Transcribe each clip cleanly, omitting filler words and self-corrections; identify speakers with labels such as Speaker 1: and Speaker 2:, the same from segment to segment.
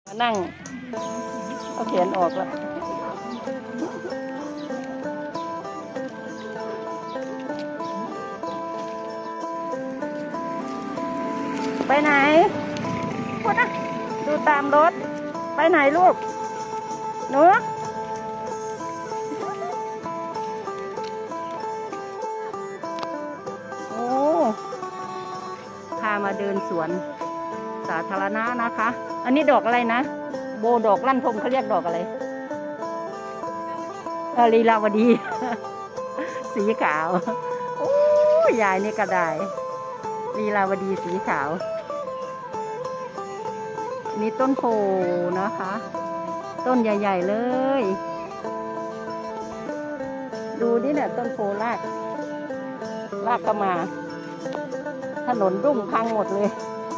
Speaker 1: มานั่งเอาแขนออกแล้วไปไหนพูดนะดูตามรถไปไหนลูกหนูโอ้พามาเดินสวนสาธารณะนะคะอันนี้ดอกอะไรนะโบดอกลั่นทมเขาเรียกดอกอะไรลีลาวดี สีขาวโอ้ยายนี่ก็ได้ลีลาวดีสีขาวนี่ต้นโพนะคะ ต้นใหญ่ๆเลยดูนี่เนี่ยต้นโพรากก็มาถนนรุ่งพังหมดเลย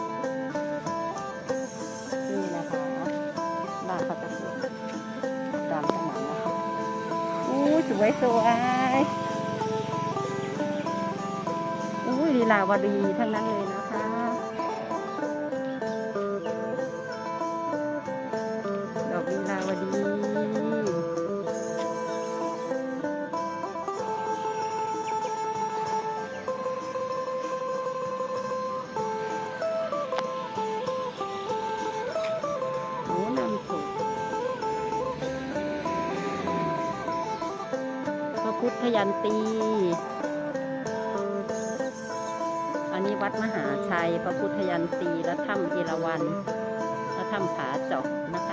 Speaker 1: นี่นะคะรากเขาจะสวยตามถนนนะคะอู้สวยสวยอู้ลีลาวดีทั้งนั้นเลยนะคะดอกลีลาวดีพระพุทธยันตีอันนี้วัดมหาชัยพระพุทธยันตีและถ้ำเอราวัณและถ้ำผาเจาะนะคะ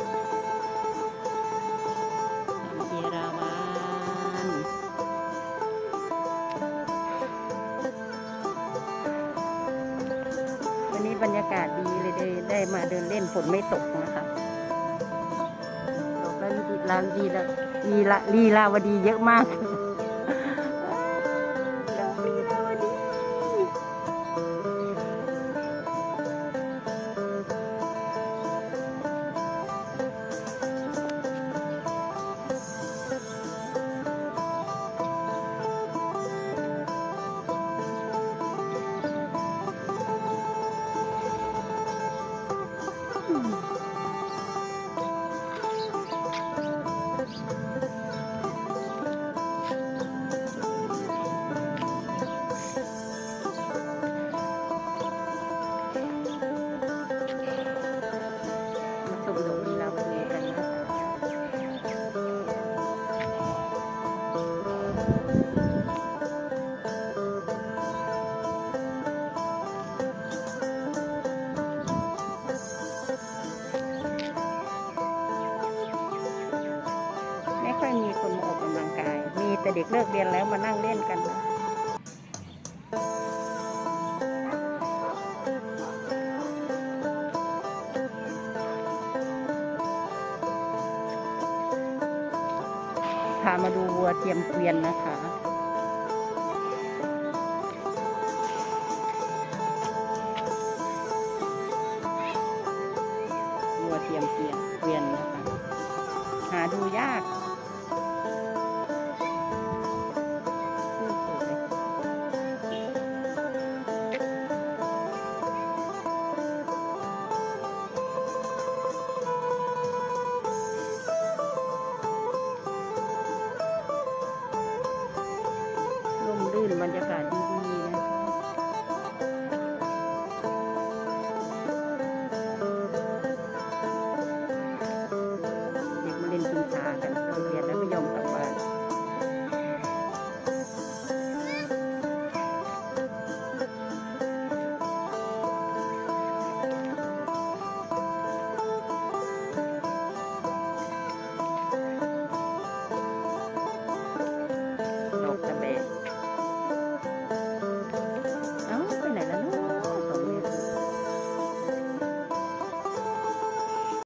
Speaker 1: ถ้ำเอราวัณวันนี้บรรยากาศดีเลยได้มาเดินเล่นฝนไม่ตกนะคะดอกลีลาวดีเยอะมากไม่ค่อยมีคนมาออกกำลังกายมีแต่เด็กเลิกเรียนแล้วมานั่งเล่นกันนะพามาดูวัวเทียมเกวียนนะคะวัวเทียมเกวียนนะคะหาดูยาก